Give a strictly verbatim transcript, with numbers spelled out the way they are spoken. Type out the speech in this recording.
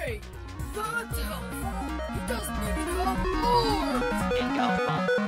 Hey! That's helpful! He doesn't even have arms! Hey, Golf Ball.